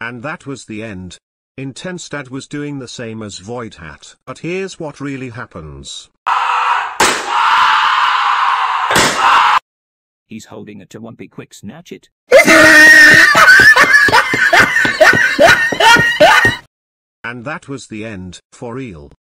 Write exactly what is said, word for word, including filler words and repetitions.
And that was the end. Intensestad was doing the same as Voidhat. But here's what really happens. He's holding it to Wumpy, quick snatch it. And that was the end, for real.